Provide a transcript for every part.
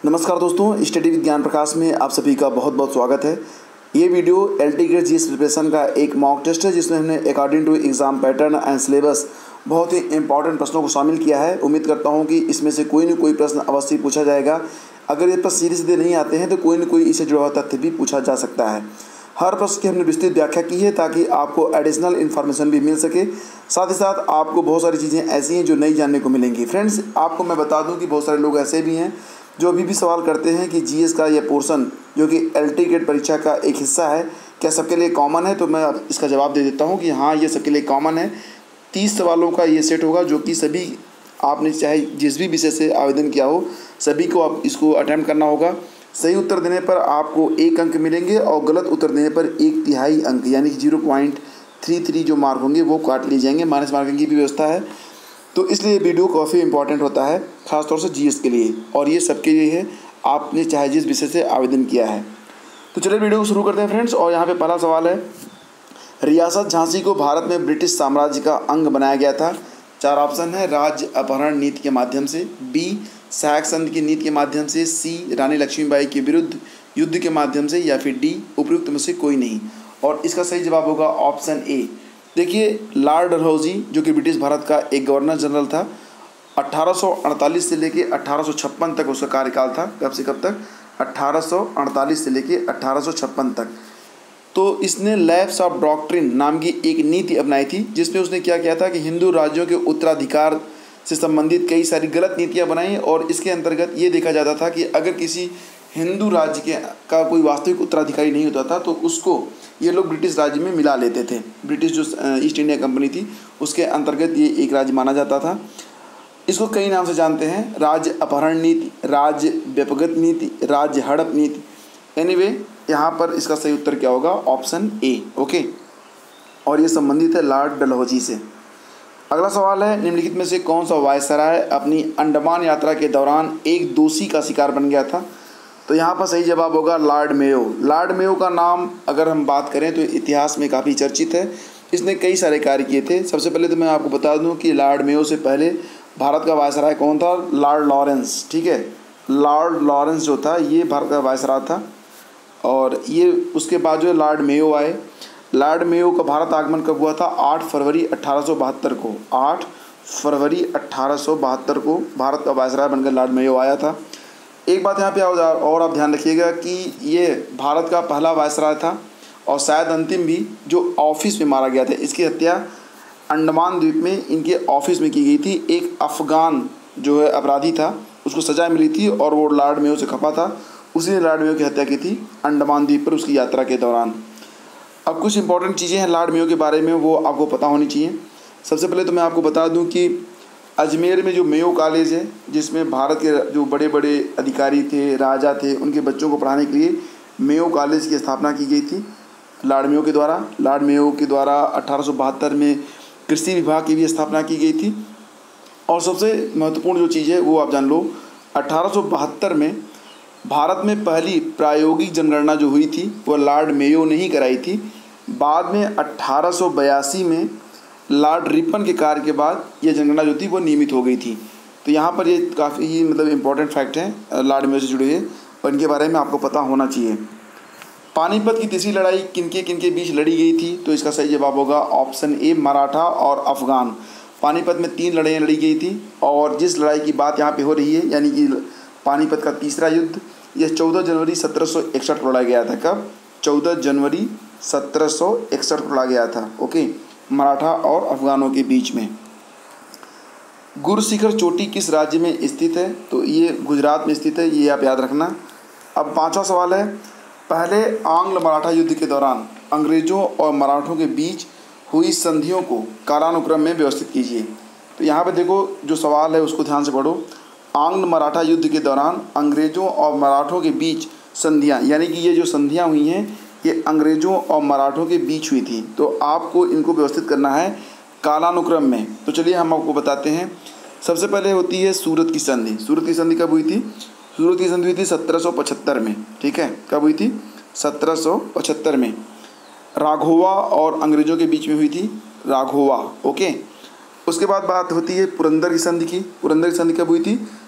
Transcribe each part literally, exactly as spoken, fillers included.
नमस्कार दोस्तों, study with ज्ञान प्रकाश में आप सभी का बहुत बहुत स्वागत है। ये video L T grade GS preparation का एक मॉक टेस्ट है जिसमें हमने according to exam pattern and syllabus बहुत ही इंपॉर्टेंट प्रश्नों को शामिल किया है। उम्मीद करता हूँ कि इसमें से कोई न कोई प्रश्न अवश्य पूछा जाएगा। अगर ये प्रश्न सीधे सीधे नहीं आते हैं तो कोई न कोई इससे जुड़ा हुआ तथ्य भी पूछा जा सकता है। हर प्रश्न की हमने विस्तृत व्याख्या की है ताकि आपको एडिशनल इन्फॉर्मेशन भी मिल सके। साथ ही साथ आपको बहुत सारी चीज़ें ऐसी हैं जो नई जानने को मिलेंगी। फ्रेंड्स, आपको मैं बता दूं कि बहुत सारे लोग ऐसे भी हैं जो अभी भी सवाल करते हैं कि जीएस का ये पोर्शन जो कि एलटी ग्रेड परीक्षा का एक हिस्सा है, क्या सबके लिए कॉमन है। तो मैं इसका जवाब दे देता हूँ कि हाँ, ये सबके लिए कॉमन है। तीस सवालों का ये सेट होगा जो कि सभी आपने चाहे जिस भी विषय से आवेदन किया हो सभी को आप इसको अटैम्प्ट करना होगा। सही उत्तर देने पर आपको एक अंक मिलेंगे और गलत उत्तर देने पर एक तिहाई अंक यानी कि जीरो पॉइंट थ्री थ्री जो मार्क होंगे वो काट लिए जाएंगे। माइनस मार्किंग की भी व्यवस्था है, तो इसलिए ये वीडियो काफ़ी इंपॉर्टेंट होता है खासतौर से जीएस के लिए, और ये सबके लिए है आपने चाहे जिस विषय से आवेदन किया है। तो चलिए वीडियो को शुरू करते हैं फ्रेंड्स। और यहाँ पे पहला सवाल है, रियासत झांसी को भारत में ब्रिटिश साम्राज्य का अंग बनाया गया था। चार ऑप्शन है, राज्य अपहरण नीति के माध्यम से, बी सहायक संघ की नीति के माध्यम से, सी रानी लक्ष्मीबाई के विरुद्ध युद्ध के माध्यम से, या फिर डी उपयुक्त में से कोई नहीं। और इसका सही जवाब होगा ऑप्शन ए। देखिए, लॉर्ड डलहौजी जो कि ब्रिटिश भारत का एक गवर्नर जनरल था, अठारह सौ अड़तालीस से लेके अठारह सौ छप्पन तक उसका कार्यकाल था। कब से कब तक? अठारह सौ अड़तालीस से लेके अठारह सौ छप्पन तक। तो इसने लैप्स ऑफ डॉक्ट्रिन नाम की एक नीति अपनाई थी जिसमें उसने क्या किया था कि हिंदू राज्यों के उत्तराधिकार से संबंधित कई सारी गलत नीतियां बनाई। और इसके अंतर्गत ये देखा जाता था कि अगर किसी हिंदू राज्य के का कोई वास्तविक उत्तराधिकारी नहीं होता था तो उसको ये लोग ब्रिटिश राज्य में मिला लेते थे। ब्रिटिश जो ईस्ट इंडिया कंपनी थी उसके अंतर्गत ये एक राज्य माना जाता था। इसको कई नाम से जानते हैं, राज्य अपहरण नीति, राज्य व्यपगत नीति, राज्य हड़प नीति। एनीवे, यहाँ पर इसका सही उत्तर क्या होगा? Option A. ओके, और ये संबंधित है लॉर्ड डलहौजी से। अगला सवाल है, निम्नलिखित में से कौन सा वायसराय अपनी अंडमान यात्रा के दौरान एक दोषी का शिकार बन गया था? तो यहाँ पर सही जवाब होगा लॉर्ड मेयो। लॉर्ड मेयो का नाम अगर हम बात करें तो इतिहास में काफ़ी चर्चित है। इसने कई सारे कार्य किए थे। सबसे पहले तो मैं आपको बता दूं कि लॉर्ड मेयो से पहले भारत का वायसराय कौन था? Lord Lawrence. ठीक है, लॉर्ड लॉरेंस जो था ये भारत का वायसराय था। और ये उसके बाद जो लॉर्ड मेयो आए। लॉर्ड मेयो का भारत आगमन कब हुआ था? आठ फरवरी अट्ठारह सौ बहत्तर को। आठ फरवरी अट्ठारह सौ बहत्तर को भारत का वायसराय बनकर लॉर्ड मेयो आया था। एक बात यहाँ पे और आप ध्यान रखिएगा कि ये भारत का पहला वायसराय था और शायद अंतिम भी जो ऑफिस में मारा गया था। इसकी हत्या अंडमान द्वीप में इनके ऑफिस में की गई थी। एक अफ़गान जो है अपराधी था, उसको सज़ा मिली थी और वो लॉर्ड मेयो से खपा था। उसी ने लॉर्ड मेयो की हत्या की थी अंडमान द्वीप पर उसकी यात्रा के दौरान। अब कुछ इंपॉर्टेंट चीज़ें हैं लॉर्ड मेयो के बारे में, वो आपको पता होनी चाहिए। सबसे पहले तो मैं आपको बता दूं कि अजमेर में जो मेयो कॉलेज है जिसमें भारत के जो बड़े बड़े अधिकारी थे, राजा थे, उनके बच्चों को पढ़ाने के लिए मेयो कॉलेज की स्थापना की गई थी लॉर्ड मेयो के द्वारा। लॉर्ड मेयो के द्वारा अठारह सौ बहत्तर में कृषि विभाग की भी स्थापना की गई थी। और सबसे महत्वपूर्ण जो चीज़ है वो आप जान लो, अठारह सौ बहत्तर में भारत में पहली प्रायोगिक जनगणना जो हुई थी वह लॉर्ड मेयो ने ही कराई थी। बाद में अठारह सौ बयासी में लॉर्ड रिपन के कार्य के बाद ये जनगणना जो थी वो नियमित हो गई थी। तो यहाँ पर ये काफ़ी ही मतलब इम्पोर्टेंट फैक्ट हैं लॉर्ड मेयो से जुड़े हुए और इनके बारे में आपको पता होना चाहिए। पानीपत की तीसरी लड़ाई किनके किनके बीच लड़ी गई थी? तो इसका सही जवाब होगा ऑप्शन ए, मराठा और अफ़गान। पानीपत में तीन लड़ाइयाँ लड़ी गई थी और जिस लड़ाई की बात यहाँ पे हो रही है यानी कि पानीपत का तीसरा युद्ध, यह चौदह जनवरी सत्रह सौ इकसठ को लड़ा गया था। कब? चौदह जनवरी सत्रह सौ इकसठ को लड़ा गया था। ओके, मराठा और अफगानों के बीच में। गुरशिखर चोटी किस राज्य में स्थित है? तो ये गुजरात में स्थित है, ये आप याद रखना। अब पांचवा सवाल है, पहले आंग्ल मराठा युद्ध के दौरान अंग्रेजों और मराठों के बीच हुई संधियों को कालानुक्रम में व्यवस्थित कीजिए। तो यहाँ पे देखो जो सवाल है उसको ध्यान से पढ़ो। आंग्ल मराठा युद्ध के दौरान अंग्रेजों और मराठों के बीच संधियाँ, यानी कि ये जो संधियाँ हुई हैं ये अंग्रेजों और मराठों के बीच हुई थी। तो आपको इनको व्यवस्थित करना है कालानुक्रम में। तो चलिए हम आपको बताते हैं। सबसे पहले होती है सूरत की संधि। सूरत की संधि कब हुई थी? सूरत की संधि हुई थी सत्रह सौ पचहत्तर में। ठीक है, कब हुई थी? सत्रह सौ पचहत्तर में। राघोवा और अंग्रेजों के बीच में हुई थी, राघोवा। ओके, उसके बाद बात होती है पुरंदर की संधि की। पुरंदर की संधि कब हुई थी?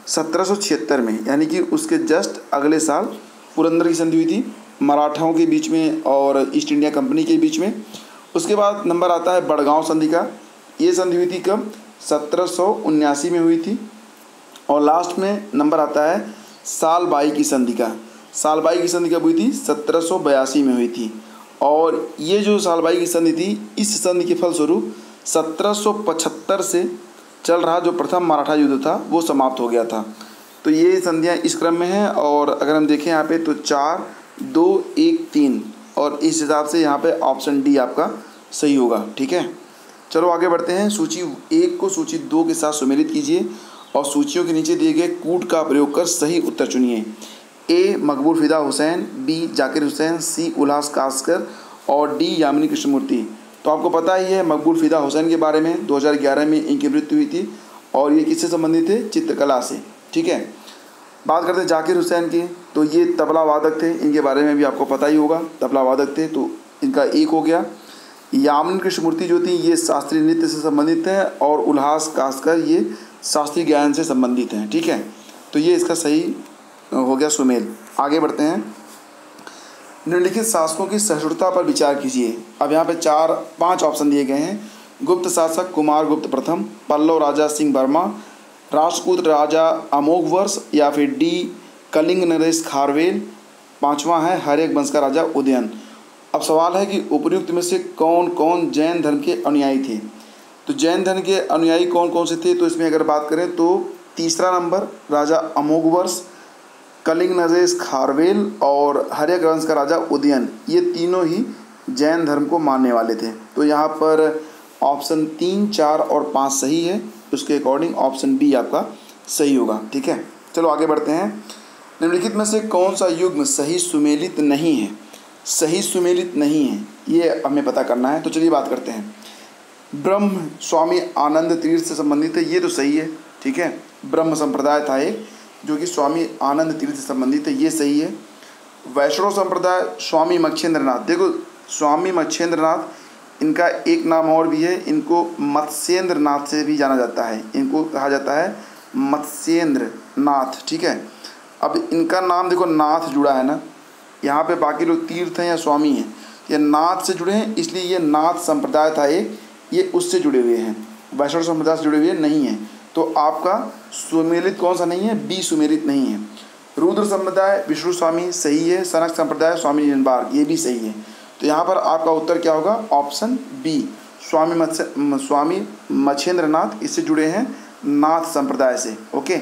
सत्रह सौ छिहत्तर में, यानी कि उसके जस्ट अगले साल पुरंदर की संधि हुई थी मराठाओं के बीच में और ईस्ट इंडिया कंपनी के बीच में। उसके बाद नंबर आता है बड़गांव संधि का। ये संधि हुई थी कब? सत्रह सौ उन्यासी में हुई थी। और लास्ट में नंबर आता है सालबाई की संधि का। सालबाई की संधि कब हुई थी? सत्रह सौ बयासी में हुई थी। और ये जो सालबाई की संधि थी, इस संधि के फलस्वरूप सत्रह सौ पचहत्तर से चल रहा जो प्रथम मराठा युद्ध था वो समाप्त हो गया था। तो ये संधियाँ इस क्रम में हैं। और अगर हम देखें यहाँ पे तो चार दो एक तीन, और इस हिसाब से यहाँ पे ऑप्शन डी आपका सही होगा। ठीक है, चलो आगे बढ़ते हैं। सूची एक को सूची दो के साथ सुमेलित कीजिए और सूचियों के नीचे दिए गए कूट का प्रयोग कर सही उत्तर चुनिए। A Maqbool Fida Husain, B Zakir Hussain, C Ullas Kaskar और डी यामिनी कृष्णमूर्ति। तो आपको पता ही है मकबूल फिदा हुसैन के बारे में, दो हज़ार ग्यारह में इनकी मृत्यु हुई थी और ये किससे संबंधित थे? चित्रकला से। ठीक है, बात करते हैं जाकिर हुसैन की, तो ये तबला वादक थे, इनके बारे में भी आपको पता ही होगा, तबला वादक थे, तो इनका एक हो गया। यामिनी कृष्णमूर्ति जो थी ये शास्त्रीय नृत्य से संबंधित हैं और उल्लास कास्कर ये शास्त्रीय ज्ञान से संबंधित हैं। ठीक है, तो ये इसका सही हो गया सुमेल। आगे बढ़ते हैं। निम्नलिखित शासकों की सहिष्णुता पर विचार कीजिए। अब यहाँ पे चार पांच ऑप्शन दिए गए हैं। गुप्त शासक कुमार गुप्त प्रथम, पल्लव राजा सिंह वर्मा, राष्ट्रकूट राजा अमोघवर्ष या फिर डी कलिंग नरेश खारवेल, पांचवा है हर्यक वंश का राजा उदयन। अब सवाल है कि उपर्युक्त में से कौन कौन जैन धर्म के अनुयायी थे। तो जैन धर्म के अनुयायी कौन कौन से थे? तो इसमें अगर बात करें तो तीसरा नंबर राजा अमोघवर्ष, कलिंग नरेश खारवेल और हर्यक वंश का राजा उदयन, ये तीनों ही जैन धर्म को मानने वाले थे। तो यहाँ पर ऑप्शन तीन चार और पाँच सही है, उसके अकॉर्डिंग ऑप्शन बी आपका सही होगा। ठीक है, चलो आगे बढ़ते हैं। निम्नलिखित में से कौन सा युग्म सही सुमेलित नहीं है? सही सुमेलित नहीं है ये हमें पता करना है। तो चलिए बात करते हैं। ब्रह्म स्वामी आनंद तीर्थ से संबंधित है, ये तो सही है। ठीक है, ब्रह्म संप्रदाय था एक जो कि स्वामी आनंद तीर्थ से संबंधित है, ये सही है। वैष्णव संप्रदाय स्वामी मच्छेंद्रनाथ, देखो स्वामी मच्छेंद्रनाथ इनका एक नाम और भी है, इनको मत्स्येंद्रनाथ से भी जाना जाता है, इनको कहा जाता है मत्स्येंद्रनाथ। ठीक है, अब इनका नाम देखो नाथ जुड़ा है ना, यहाँ पे बाकी लोग तीर्थ हैं या स्वामी हैं, ये नाथ से जुड़े हैं, इसलिए ये नाथ संप्रदाय था एक, ये उससे जुड़े हुए हैं, वैष्णव संप्रदाय से जुड़े हुए नहीं हैं। तो आपका सुमेलित कौन सा नहीं है? बी सुमेलित नहीं है। रुद्र संप्रदाय विष्णु स्वामी सही है, सनक संप्रदाय स्वामी निन्बार्क ये भी सही है। तो यहाँ पर आपका उत्तर क्या होगा? ऑप्शन बी स्वामी मत्स्य स्वामी मच्छेंद्रनाथ, इससे जुड़े हैं नाथ संप्रदाय से। ओके,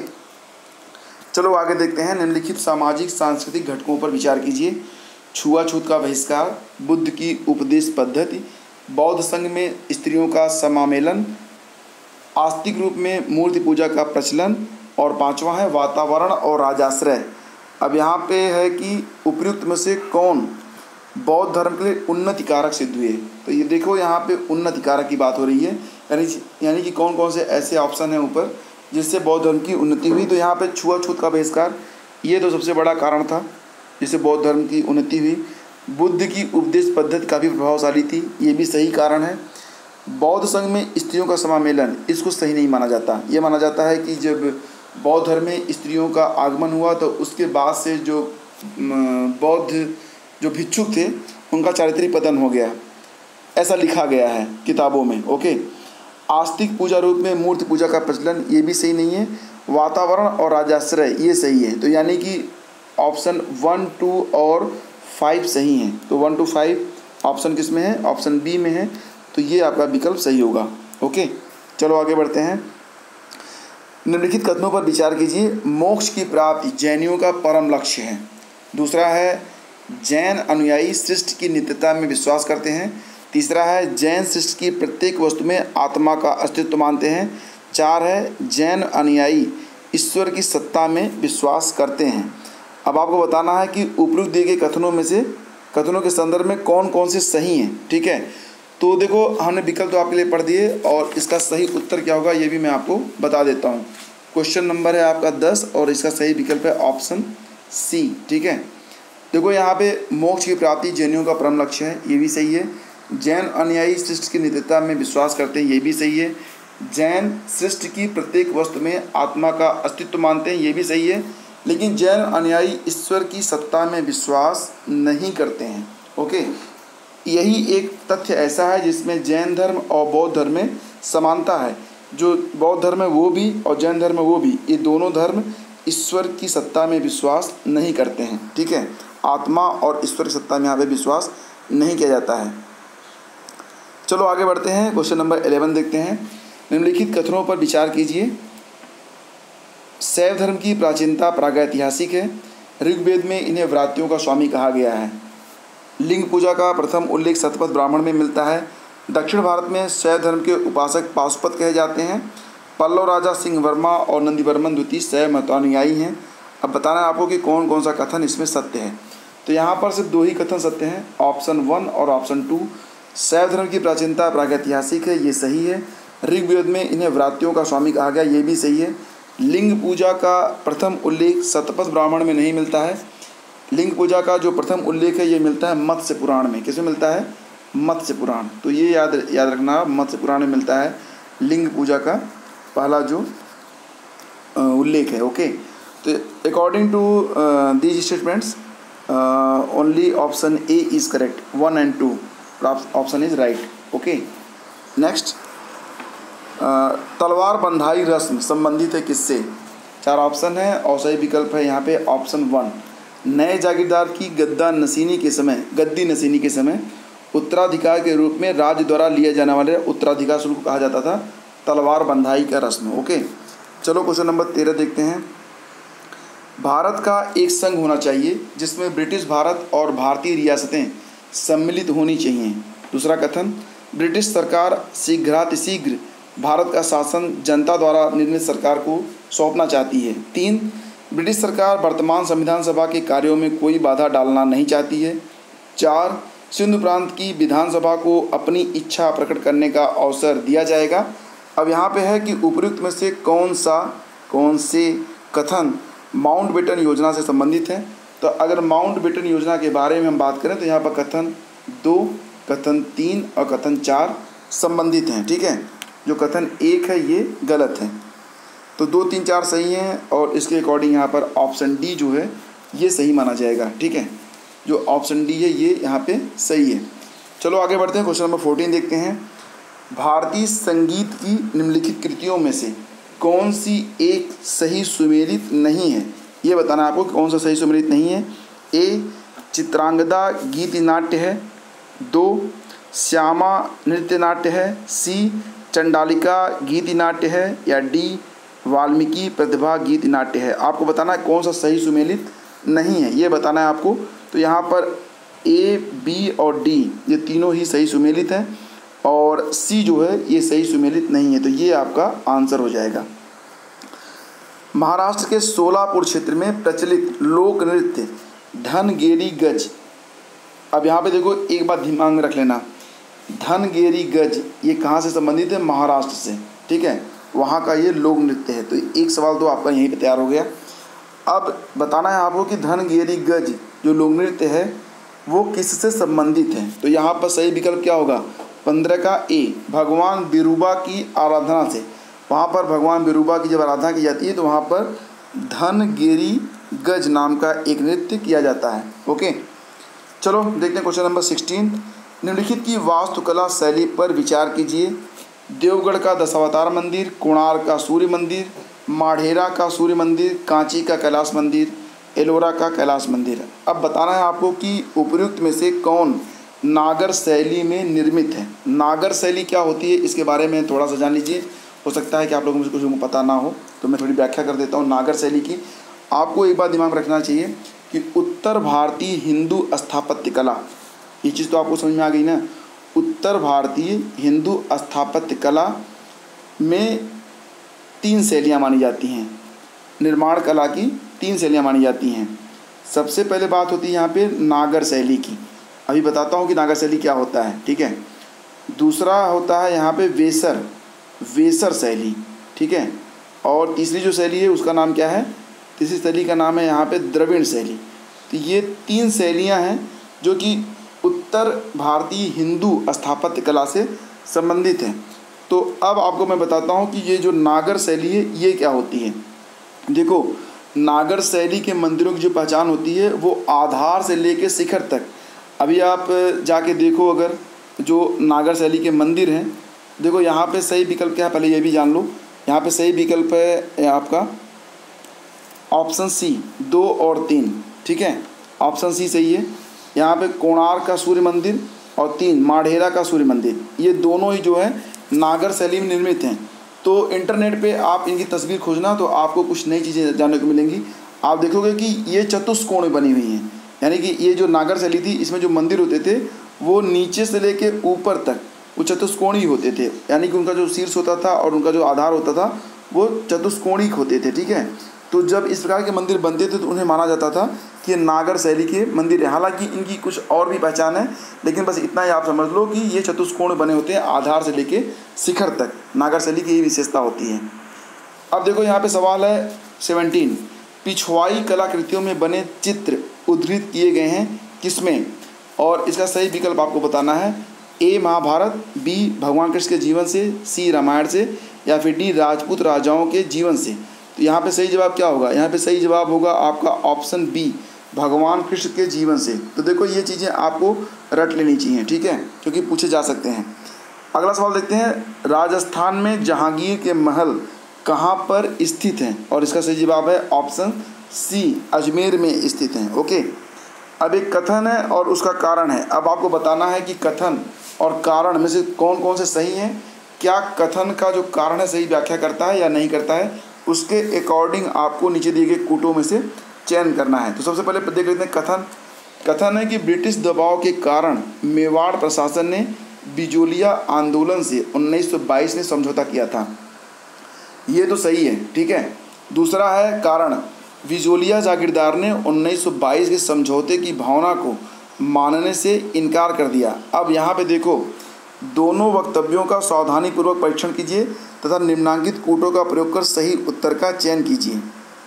चलो आगे देखते हैं। निम्नलिखित सामाजिक सांस्कृतिक घटकों पर विचार कीजिए। छुआछूत का बहिष्कार, बुद्ध की उपदेश पद्धति, बौद्ध संघ में स्त्रियों का समामेलन, आस्तिक रूप में मूर्ति पूजा का प्रचलन, और पांचवा है वातावरण और राजाश्रय। अब यहाँ पे है कि उपयुक्त में से कौन बौद्ध धर्म के लिए उन्नति कारक सिद्ध हुए। तो ये देखो यहाँ पे उन्नति कारक की बात हो रही है, यानी यानी कि कौन कौन से ऐसे ऑप्शन हैं ऊपर जिससे बौद्ध धर्म की उन्नति हुई। तो यहाँ पे छुआछूत का बहिष्कार ये तो सबसे बड़ा कारण था जिससे बौद्ध धर्म की उन्नति हुई। बुद्ध की उपदेश पद्धति काफ़ी प्रभावशाली थी, ये भी सही कारण है। बौद्ध संघ में स्त्रियों का समामेलन, इसको सही नहीं माना जाता। ये माना जाता है कि जब बौद्ध धर्म में स्त्रियों का आगमन हुआ तो उसके बाद से जो बौद्ध जो भिक्षुक थे उनका चारित्रिक पतन हो गया, ऐसा लिखा गया है किताबों में। ओके, आस्तिक पूजा रूप में मूर्ति पूजा का प्रचलन, ये भी सही नहीं है। वातावरण और राजाश्रय ये सही है। तो यानी कि ऑप्शन वन टू और फाइव सही हैं। तो वन टू फाइव ऑप्शन किस में है? ऑप्शन बी में है। तो ये आपका विकल्प सही होगा। ओके, चलो आगे बढ़ते हैं। निम्नलिखित कथनों पर विचार कीजिए। मोक्ष की प्राप्ति जैनियों का परम लक्ष्य है। दूसरा है जैन अनुयायी सृष्टि की नित्यता में विश्वास करते हैं। तीसरा है जैन सृष्टि की प्रत्येक वस्तु में आत्मा का अस्तित्व मानते हैं। चार है जैन अनुयायी ईश्वर की सत्ता में विश्वास करते हैं। अब आपको बताना है कि उपयुक्त दिए गए कथनों में से कथनों के संदर्भ में कौन कौन से सही हैं। ठीक है, तो देखो हमने विकल्प तो आपके लिए पढ़ दिए और इसका सही उत्तर क्या होगा ये भी मैं आपको बता देता हूँ। क्वेश्चन नंबर है आपका दस और इसका सही विकल्प है ऑप्शन सी। ठीक है, देखो यहाँ पे मोक्ष की प्राप्ति जैनियों का परम लक्ष्य है, ये भी सही है। जैन अनुयायी सृष्टि की नित्यता में विश्वास करते हैं, ये भी सही है। जैन सृष्टि की प्रत्येक वस्तु में आत्मा का अस्तित्व मानते हैं, ये भी सही है, लेकिन जैन अनुयायी ईश्वर की सत्ता में विश्वास नहीं करते हैं। ओके, यही एक तथ्य ऐसा है जिसमें जैन धर्म और बौद्ध धर्म में समानता है। जो बौद्ध धर्म है वो भी और जैन धर्म है वो भी, ये दोनों धर्म ईश्वर की सत्ता में विश्वास नहीं करते हैं। ठीक है, आत्मा और ईश्वर की सत्ता में यहाँ पे विश्वास नहीं किया जाता है। चलो आगे बढ़ते हैं, क्वेश्चन नंबर इलेवन देखते हैं। निम्नलिखित कथनों पर विचार कीजिए। शैव धर्म की प्राचीनता प्रागैतिहासिक है। ऋग्वेद में इन्हें व्रात्यों का स्वामी कहा गया है। लिंग पूजा का प्रथम उल्लेख शतपथ ब्राह्मण में मिलता है। दक्षिण भारत में शैव धर्म के उपासक पाशुपत कहे जाते हैं। पल्लव राजा सिंह वर्मा और नंदीवर्मन द्वितीय शैव मतानुयायी हैं। अब बताना है आपको कि कौन कौन सा कथन इसमें सत्य है। तो यहाँ पर सिर्फ दो ही कथन सत्य हैं, ऑप्शन वन और ऑप्शन टू। शैव धर्म की प्राचीनता प्रागैतिहासिक है, ये सही है। ऋग्वेद में इन्हें व्रात्यों का स्वामी कहा गया, ये भी सही है। लिंग पूजा का प्रथम उल्लेख शतपथ ब्राह्मण में नहीं मिलता है। लिंग पूजा का जो प्रथम उल्लेख है ये मिलता है मत्स्य पुराण में। किसमें मिलता है? मत्स्य पुराण। तो ये याद याद रखना, मत्स्य पुराण में मिलता है लिंग पूजा का पहला जो उल्लेख है। ओके, तो according to these statements only option A is correct, one and two option is right. Okay, next, तलवार बंधाई रस्म संबंधित है किससे? चार ऑप्शन है और सही विकल्प है यहाँ पे ऑप्शन वन। नए जागीरदार की गद्दा नशीनी के समय गद्दी नशीनी के समय उत्तराधिकार के रूप में राज्य द्वारा लिए जाने वाले उत्तराधिकार शुल्क को कहा जाता था तलवार बंधाई का रस्म। ओके, चलो क्वेश्चन नंबर तेरह देखते हैं। भारत का एक संघ होना चाहिए जिसमें ब्रिटिश भारत और भारतीय रियासतें सम्मिलित होनी चाहिए। दूसरा कथन, ब्रिटिश सरकार शीघ्रातिशीघ्र भारत का शासन जनता द्वारा निर्मित सरकार को सौंपना चाहती है। तीन, ब्रिटिश सरकार वर्तमान संविधान सभा के कार्यों में कोई बाधा डालना नहीं चाहती है। चार, सिंधु प्रांत की विधानसभा को अपनी इच्छा प्रकट करने का अवसर दिया जाएगा। अब यहाँ पे है कि उपयुक्त में से कौन सा कौन से कथन माउंटबेटन योजना से संबंधित है। तो अगर माउंटबेटन योजना के बारे में हम बात करें तो यहाँ पर कथन दो, कथन तीन और कथन चार संबंधित हैं। ठीक है, जो कथन एक है ये गलत है। तो दो तीन चार सही हैं और इसके अकॉर्डिंग यहाँ पर ऑप्शन डी जो है ये सही माना जाएगा। ठीक है, जो ऑप्शन डी है ये यहाँ पे सही है। चलो आगे बढ़ते हैं, क्वेश्चन नंबर फोर्टीन देखते हैं। भारतीय संगीत की निम्नलिखित कृतियों में से कौन सी एक सही सुमेलित नहीं है? ये बताना है आपको कि कौन सा सही सुमेलित नहीं है। ए, चित्रांगदा गीत नाट्य है। दो, श्यामा नृत्य नाट्य है। सी, चंडालिका गीत नाट्य है। या डी, वाल्मीकि प्रतिभा गीत नाट्य है। आपको बताना है कौन सा सही सुमेलित नहीं है, ये बताना है आपको। तो यहाँ पर ए, बी और डी ये तीनों ही सही सुमेलित हैं और सी जो है ये सही सुमेलित नहीं है। तो ये आपका आंसर हो जाएगा। महाराष्ट्र के सोलापुर क्षेत्र में प्रचलित लोक नृत्य धनगेरी गज। अब यहाँ पे देखो एक बात दिमाग में रख लेना, धनगेरी गज ये कहाँ से संबंधित है? महाराष्ट्र से। ठीक है, वहाँ का ये लोक नृत्य है। तो एक सवाल तो आपका यहीं पे तैयार हो गया। अब बताना है आपको कि धनगेरी गज जो लोक नृत्य है वो किससे संबंधित है। तो यहाँ पर सही विकल्प क्या होगा? पंद्रह का ए, भगवान बिरूबा की आराधना से। वहाँ पर भगवान बिरूबा की जब आराधना की जाती है तो वहाँ पर धनगेरी गज नाम का एक नृत्य किया जाता है। ओके, चलो देखते हैं क्वेश्चन नंबर सिक्सटीन। निम्नलिखित की वास्तुकला शैली पर विचार कीजिए। देवगढ़ का दशावतार मंदिर, कोणार्क का सूर्य मंदिर, माढ़ेरा का सूर्य मंदिर, कांची का कैलाश मंदिर, एलोरा का कैलाश मंदिर। अब बताना है आपको कि उपयुक्त में से कौन नागर शैली में निर्मित है। नागर शैली क्या होती है इसके बारे में थोड़ा सा जान लीजिए। हो सकता है कि आप लोगों को कुछ पता ना हो तो मैं थोड़ी व्याख्या कर देता हूँ नागर शैली की। आपको एक बात दिमाग में रखना चाहिए कि उत्तर भारतीय हिंदू स्थापत्य कला, ये चीज़ तो आपको समझ में आ गई ना। उत्तर भारतीय हिंदू स्थापत्य कला में तीन शैलियाँ मानी जाती हैं। निर्माण कला की तीन शैलियाँ मानी जाती हैं। सबसे पहले बात होती है यहाँ पे नागर शैली की। अभी बताता हूँ कि नागर शैली क्या होता है। ठीक है, दूसरा होता है यहाँ पे वेसर वेसर शैली। ठीक है, और तीसरी जो शैली है उसका नाम क्या है? तीसरी शैली का नाम है यहाँ पे द्रविड़ शैली। तो ये तीन शैलियाँ हैं जो कि उत्तर भारतीय हिंदू स्थापत्य कला से संबंधित हैं। तो अब आपको मैं बताता हूँ कि ये जो नागर शैली है ये क्या होती है। देखो, नागर शैली के मंदिरों की जो पहचान होती है वो आधार से लेके शिखर तक। अभी आप जाके देखो, अगर जो नागर शैली के मंदिर हैं, देखो यहाँ पे सही विकल्प क्या है, पहले ये भी जान लो। यहाँ पे सही विकल्प है आपका ऑप्शन सी, दो और तीन। ठीक है, ऑप्शन सी सही है। यहाँ पे कोणार्क का सूर्य मंदिर और तीन माढेरा का सूर्य मंदिर, ये दोनों ही जो है नागर शैली में निर्मित हैं। तो इंटरनेट पे आप इनकी तस्वीर खोजना तो आपको कुछ नई चीज़ें जानने को मिलेंगी। आप देखोगे कि ये चतुष्कोण में बनी हुई हैं, यानी कि ये जो नागर शैली थी इसमें जो मंदिर होते थे वो नीचे से लेके ऊपर तक वो चतुष्कोणी होते थे, यानी कि उनका जो शीर्ष होता था और उनका जो आधार होता था वो चतुष्कोणिक होते थे। ठीक है, तो जब इस प्रकार के मंदिर बनते थे तो उन्हें माना जाता था कि ये नागर शैली के मंदिर है। हालांकि इनकी कुछ और भी पहचान है, लेकिन बस इतना ही आप समझ लो कि ये चतुष्कोण बने होते हैं आधार से लेके शिखर तक। नागर शैली की यही विशेषता होती है। अब देखो यहाँ पे सवाल है सेवनटीन, पिछवाई कलाकृतियों में बने चित्र उद्धृत किए गए हैं किसमें? और इसका सही विकल्प आपको बताना है। ए महाभारत, बी भगवान कृष्ण के जीवन से, सी रामायण से, या फिर डी राजपूत राजाओं के जीवन से। तो यहाँ पे सही जवाब क्या होगा? यहाँ पे सही जवाब होगा आपका ऑप्शन बी, भगवान कृष्ण के जीवन से। तो देखो ये चीज़ें आपको रट लेनी चाहिए, ठीक है, क्योंकि पूछे जा सकते हैं। अगला सवाल देखते हैं, राजस्थान में जहांगीर के महल कहाँ पर स्थित हैं? और इसका सही जवाब है ऑप्शन सी, अजमेर में स्थित हैं। ओके, अब एक कथन है और उसका कारण है। अब आपको बताना है कि कथन और कारण में से कौन कौन से सही हैं। क्या कथन का जो कारण है सही व्याख्या करता है या नहीं करता है, उसके अकॉर्डिंग आपको नीचे दिए गए कूटों में से चयन करना है। तो सबसे पहले देख लेते हैं कथन। कथन है कि ब्रिटिश दबाव के कारण मेवाड़ प्रशासन ने बिजोलिया आंदोलन से उन्नीस सौ बाईस में समझौता किया था। ये तो सही है, ठीक है। दूसरा है कारण, बिजोलिया जागीरदार ने उन्नीस सौ बाईस के समझौते की भावना को मानने से इनकार कर दिया। अब यहाँ पे देखो, दोनों वक्तव्यों का सावधानीपूर्वक परीक्षण कीजिए तथा निम्नांकित कूटों का प्रयोग कर सही उत्तर का चयन कीजिए।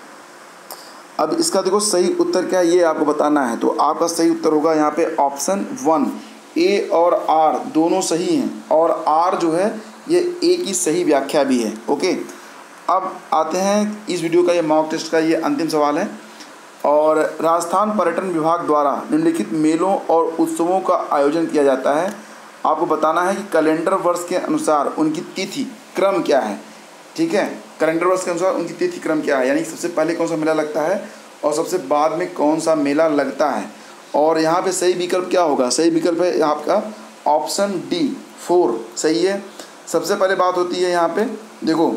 अब इसका देखो सही उत्तर क्या है ये आपको बताना है। तो आपका सही उत्तर होगा यहाँ पे ऑप्शन वन, ए और आर दोनों सही हैं, और आर जो है ये ए की सही व्याख्या भी है। ओके, अब आते हैं इस वीडियो का ये मॉक टेस्ट का ये अंतिम सवाल है। और राजस्थान पर्यटन विभाग द्वारा निम्नलिखित मेलों और उत्सवों का आयोजन किया जाता है। आपको बताना है कि कैलेंडर वर्ष के अनुसार उनकी तिथि क्रम क्या है। ठीक है, कैलेंडर वर्ष के अनुसार उनकी तिथि क्रम क्या है, यानी सबसे पहले कौन सा मेला लगता है और सबसे बाद में कौन सा मेला लगता है। और यहाँ पे सही विकल्प क्या होगा? सही विकल्प है आपका ऑप्शन डी, फोर सही है। सबसे पहले बात होती है यहाँ पे देखो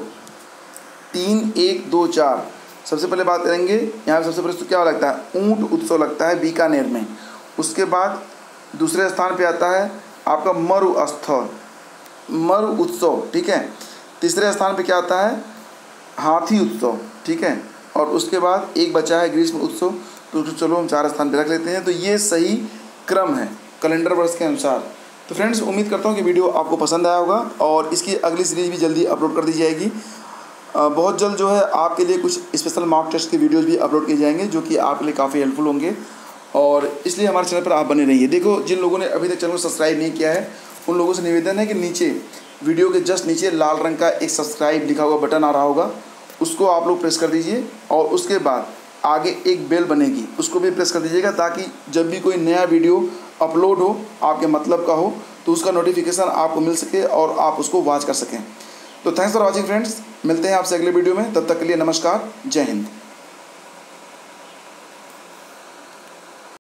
तीन एक दो चार, सबसे पहले बात करेंगे यहाँ पे सबसे पहले तो क्या लगता है, ऊंट उत्सव लगता है बीकानेर में। उसके बाद दूसरे स्थान पे आता है आपका मरु उत्सव, मरु उत्सव, ठीक है। तीसरे स्थान पे क्या आता है, हाथी उत्सव, ठीक है। और उसके बाद एक बचा है ग्रीष्म उत्सव, तो चलो हम चार स्थान पे रख लेते हैं। तो ये सही क्रम है कैलेंडर वर्ष के अनुसार। तो फ्रेंड्स, उम्मीद करता हूँ कि वीडियो आपको पसंद आया होगा और इसकी अगली सीरीज भी जल्दी अपलोड कर दी जाएगी। बहुत जल्द जो है आपके लिए कुछ स्पेशल मॉक टेस्ट की वीडियोज़ भी अपलोड किए जाएंगे जो कि आपके लिए काफ़ी हेल्पफुल होंगे, और इसलिए हमारे चैनल पर आप बने रहिए। देखो, जिन लोगों ने अभी तक चैनल को सब्सक्राइब नहीं किया है उन लोगों से निवेदन है कि नीचे वीडियो के जस्ट नीचे लाल रंग का एक सब्सक्राइब लिखा हुआ बटन आ रहा होगा, उसको आप लोग प्रेस कर दीजिए, और उसके बाद आगे एक बेल बनेगी उसको भी प्रेस कर दीजिएगा, ताकि जब भी कोई नया वीडियो अपलोड हो आपके मतलब का हो तो उसका नोटिफिकेशन आपको मिल सके और आप उसको वॉच कर सकें। तो थैंक्स फॉर वॉचिंग फ्रेंड्स, मिलते हैं आपसे अगले वीडियो में, तब तक के लिए नमस्कार, जय हिंद।